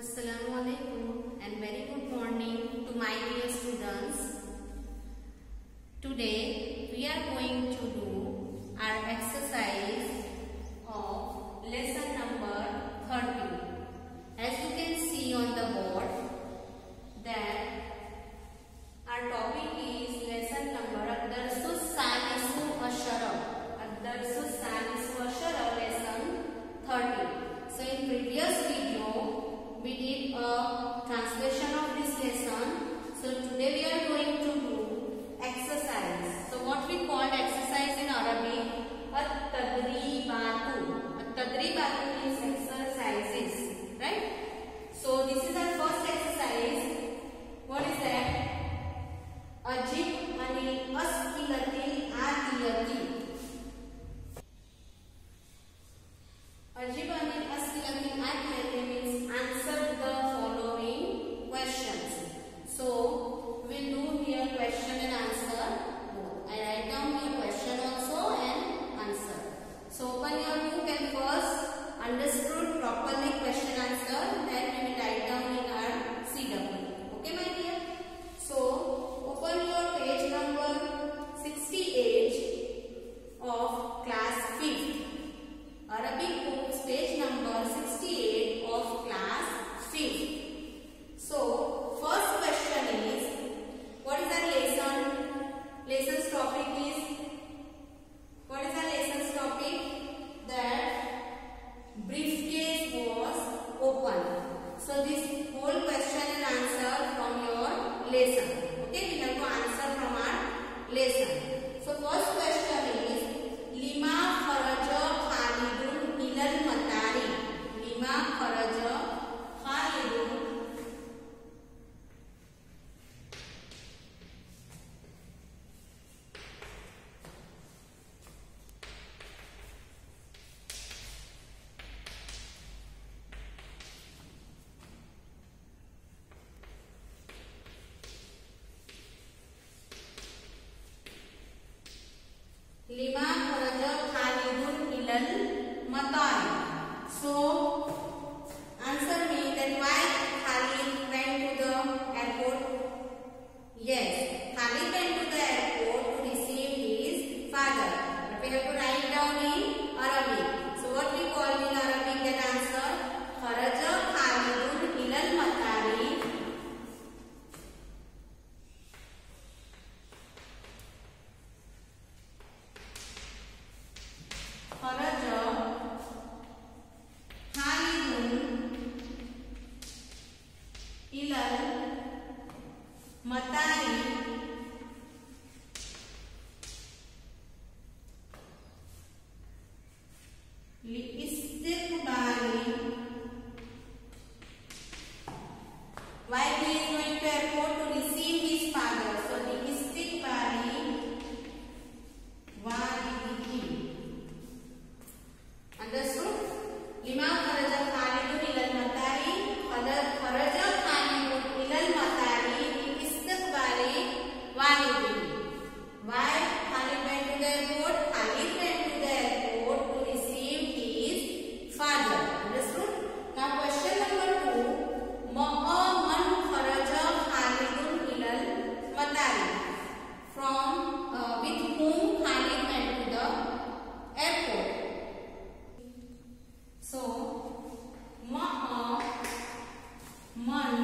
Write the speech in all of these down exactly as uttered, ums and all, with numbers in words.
Assalamualaikum and very good morning to my dear students. Today we are going to do our exercise of lesson number thirty. As you can see on the board that our topic is lesson number Ad-Darsu Sanisu Ashara. Ad-Darsu Sanisu Ashara lesson thirty. So in previous video we did a translation of this lesson. So today we are going to do exercise. So what we called exercise in Arabic, at-tadribatu. At-tadribatu means exercises, right? So this is our first exercise. What is that? Ajib anil as'ilatil atiyati. Ajib anil as'ilatil atiyati means answer the following questions. So we'll do here question and answer both. I write down your question also and answer. So open your book and first understood properly question answer, then we will write down in our C W. Okay my dear? So open your page number sixty-eight of class fifth. Arabic books page number sixty-eight of class fifth. So first question is, what is our lesson? Lesson's topic is, what is our lesson's topic? That briefcase was open. So this whole question and answer from your lesson. Okay, we have to answer from our lesson. So first question is, Lima kharaja Khalidun ilal matari. Lima kharaja Khalidun Lima kharaja Khalidun ilal matari. So answer me that why Khalid went to the airport? Yes, Khalid went to the airport to receive his father. But we have to write down in Arabic. So what we call in Arabic that answer? Kharaja Khalidun ilal matari. Kharaja Khalidun ilal matari li istiqbali. Why he is going to airport? To receive his father. So li istiqbali walidihi. Understood? Lima kharaja Khalidun ilal matari. Kharaja Khalidun ilal matari li istiqbali walidihi. Why Khalid went to the airport? Khalid went to the airport to receive his father. Understood? Now question number two. Ma'a man kharaja Khalidun ilal matari. From uh, with whom Khalid went to the airport. So, ma'a man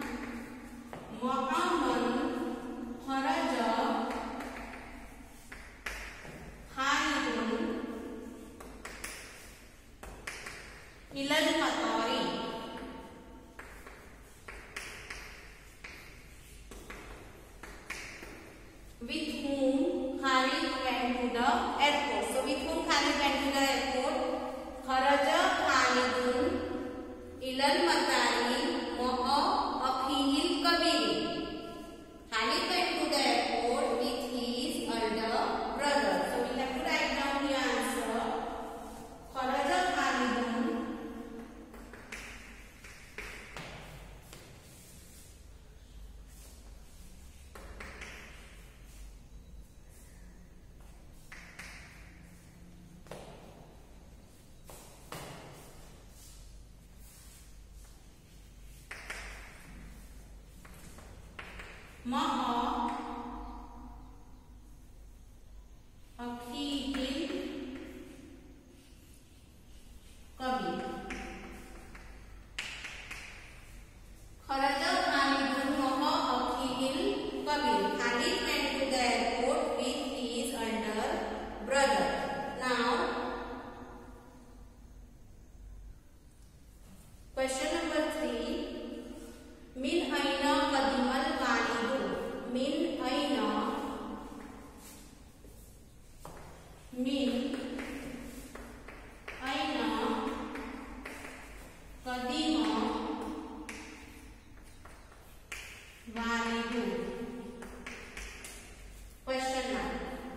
ma'a man kharaja Khalidun ilal matari. With whom Khalid went to the airport. So, with whom Khalid went to the airport? Kharaja Khalidun ilal matari ma'a akhihil kabir. Khalid went to the airport with his elder brother. So we have to write down the answer. Kharaja Khalidun ma'a akhihil kabir. Kharaja Khalidun ma'a akhihil kabir. Khalid went to the airport with his elder brother. Now, question number three. Min aina qadimal walidu. Min aina. Min aina qadima walidu. Question mark.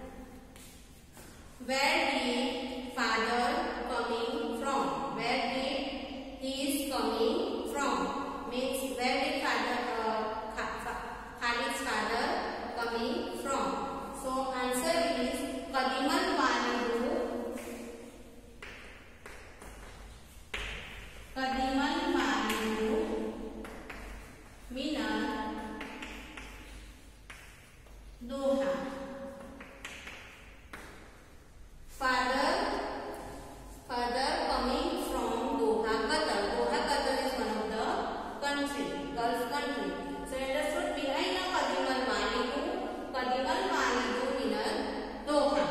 Where did father coming from? Where did he is coming from? Means where did father uh, Khalid's father coming from? So answer is qadimal walidu. Qadimal walidu minal Doha. Father, father coming from Doha, Qatar. Doha, Qatar is one of the country, Gulf country. So understood? Min aina qadimal walidu. Qadimal walidu minal Doha.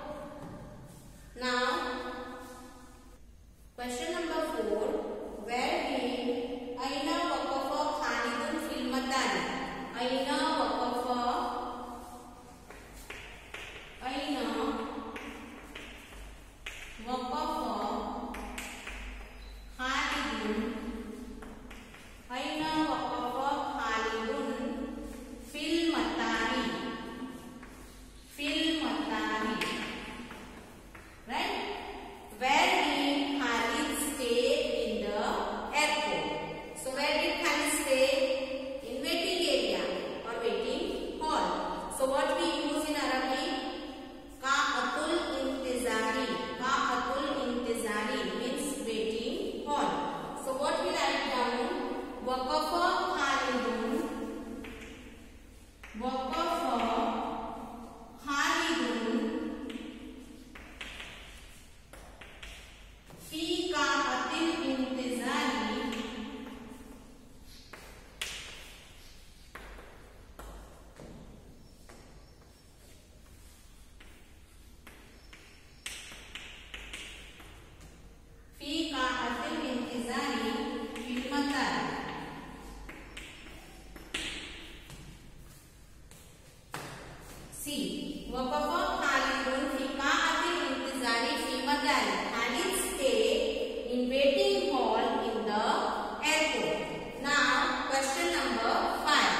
Now, question number four. Where did aina waqafa Khalidun fil matari? Aina waqafa aina waqafa Khalidun aina waqafa Khalidun fil matari. Fil matari, right? Where did Khalid stay in the airport? So where did Khalid stay? In waiting area or waiting hall. So what we use in Arabic? Qa'atul intizari. Qa'atul intizari means waiting hall. So what we write down? Waqafa Khalidun. Waqafa Khalidun fi qa'atil intizari fi qa'atil intizari fil matar. See, waqafa Khalidun fi qa'atil intizari fi matar. Khalid stayed in waiting hall in the airport. Now, question number five.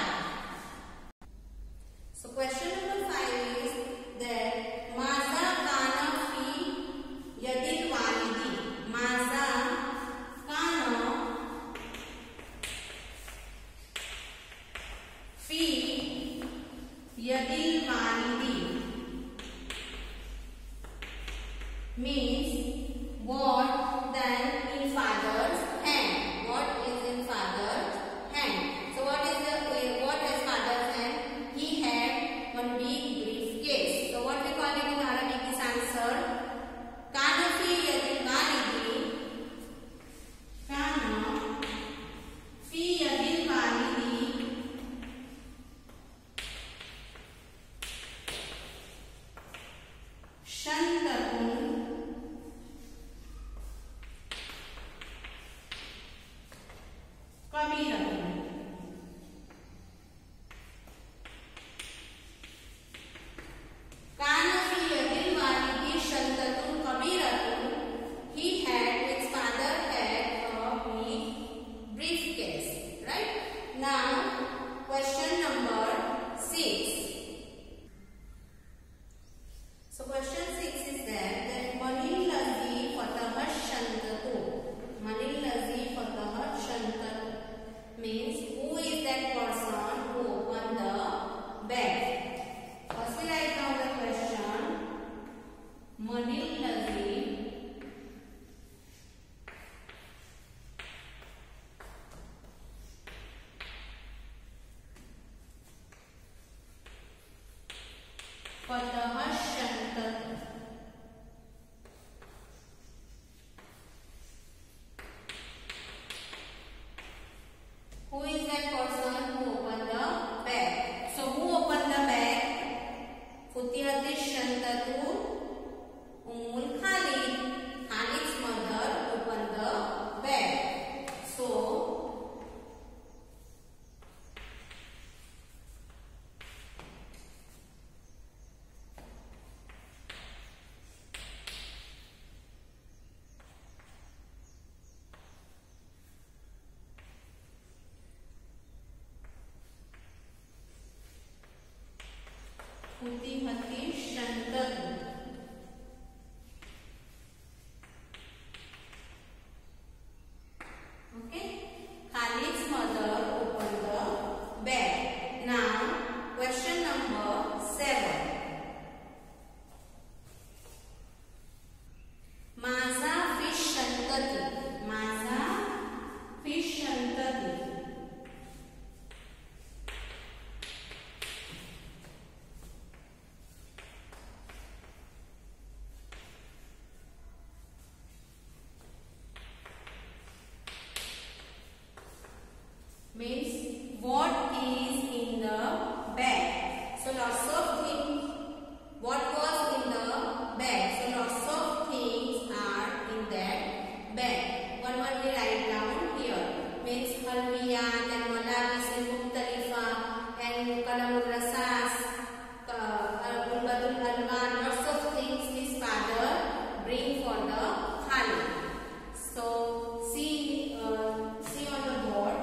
So, question number five is that maza kana fi yadil walidi. Maza kana fi yadil walidi means what then in father's hand. What is in father's hand? So what is the what is father's hand? He had one big briefcase. So what we call it in Arabic is answer. Kana fi yadil walidi. Kana fi yadil walidi shantatun kabiratun. Kana fi yadil walidi shantatun kabiratun. He had, his father had a big briefcase, right? Now, question number six. So question six is that that manil lazi fataha shantatu. Manil lazi fataha shantatu. होती हती Shantanu. Okay. Khalid's mother opened the bag. Now, question number seven. Maza fish shantati. Maza fish shantati. Means what is in the bag. So lots of things. What was in the bag? So lots of things are in that bag. One one we write down here. Means halwiya, then malabis mukhtalifa, and kalamul rasas, ulbatul alwan. Lots of things his father bring for the Khalid. So see, uh, see on the board.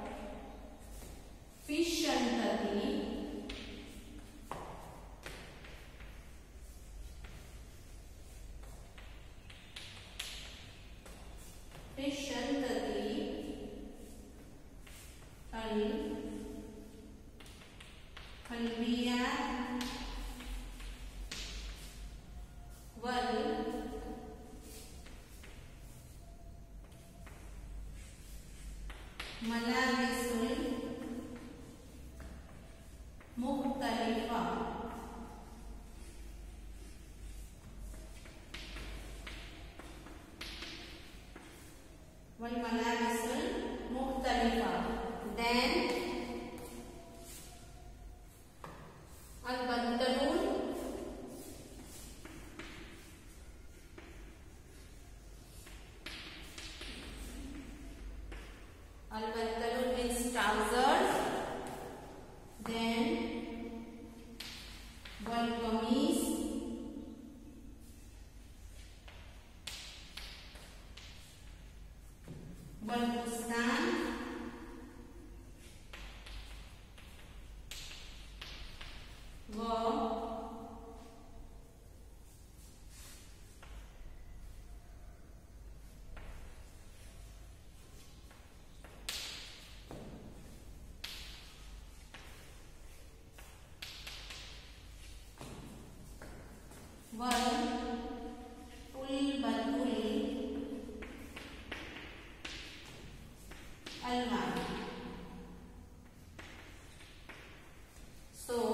Fish shantati. Fish shantati. Hal. Halwiya. Wal. Malabisul mukhtalifa. Wal malabisul mukhtalifa. Then al bantalun. Al bantalun means trousers. Then wal kameez. Wal fustan. Wa wal ulbatul alwan. So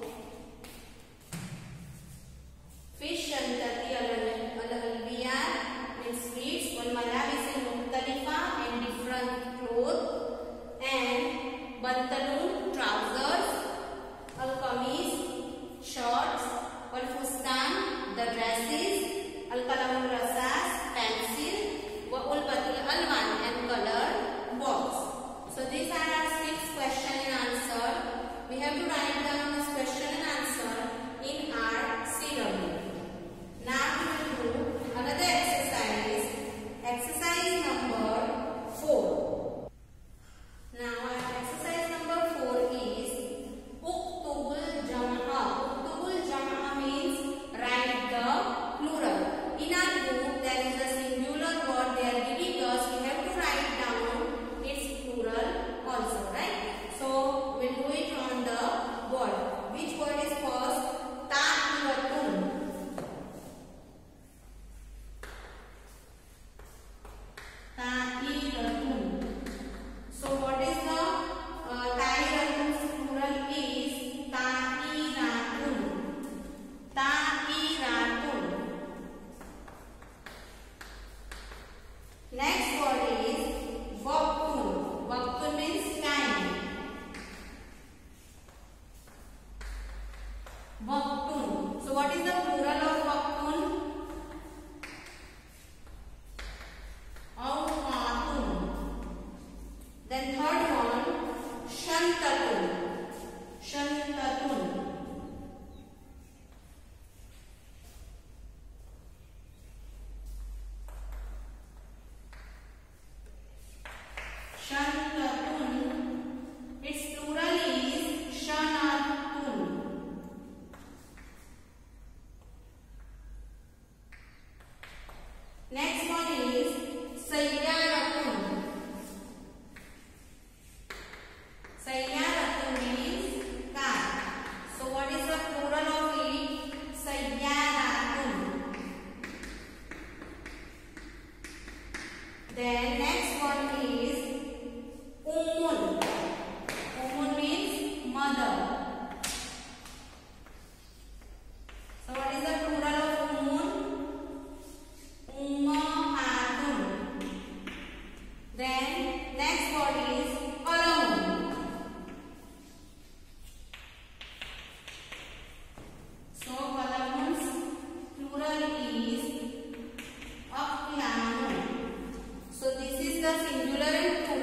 fish shantati al-halwiya means sweets, wal malabis mukhtalifa and different clothes, and bantalun trousers, al kameez shorts, wal fustan the dresses, al kalamul rasas pencil, wa ulbatul alwan and color box. So these are our six question and answer. We have to write down this question and answer in our C W. Now we will do another exercise. Exercise number four. Now our exercise number four is uktubul jam'a. Uktubul jam'a means write the plural. In our book there is a singular word they are giving us. We have to write down its plural also, right? So we'll do it on the board. Which word is first? Ta'iratun. Ta'iratun. So what is the uh, ta'iratun plural is ta'iratun. Ta'iratun. Next word is waqtun. Waqtun means time. Waqtun. So what is the plural of waqtun? Awqatun. Then third one, shantatun. Shantatun. Shantatun. Its plural is shanatun. one is ummun. Ummun means mother. So what is the plural of ummun? Ummahatun. Then next word is qalamun. So qalamun's plural is aqlamun. So this is the singular and